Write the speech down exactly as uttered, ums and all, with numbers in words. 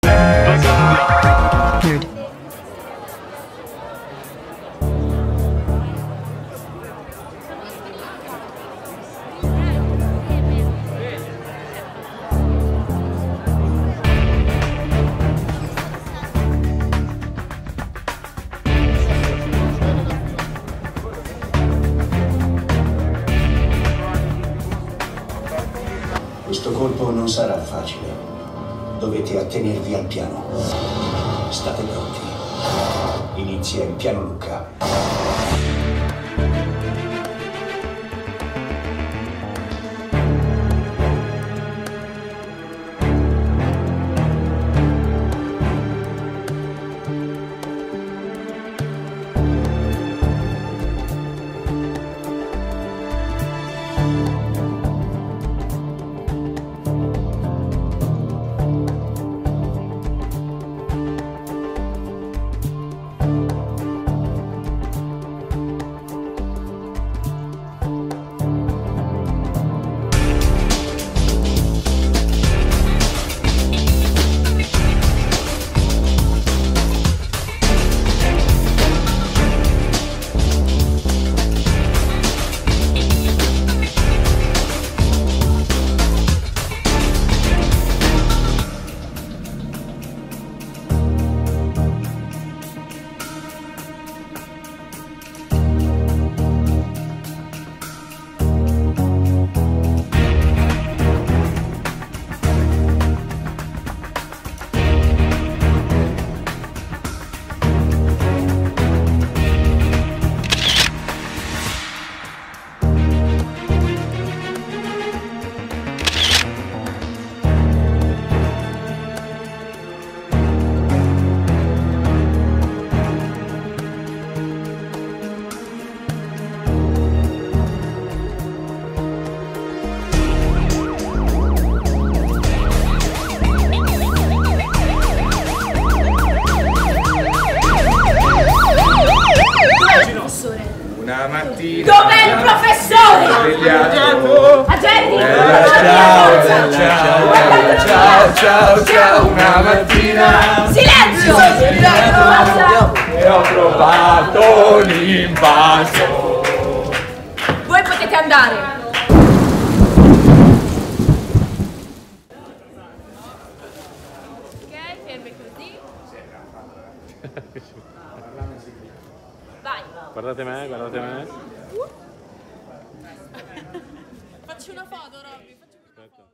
Nerd. Questo colpo non sarà facile. Dovete attenervi al piano. State pronti. Inizia il piano Luca. Una mattina. Dov'è il professore? Svegliato. Agenti! Bella, ciao, ciao, ciao, ciao, ciao, ciao, una mattina. Silenzio! E ho trovato l'invaso. Voi potete andare. Ok, fermi così. Vai. Guardate me, guardate me. Facci una foto, Robby. Facci... Aspetta.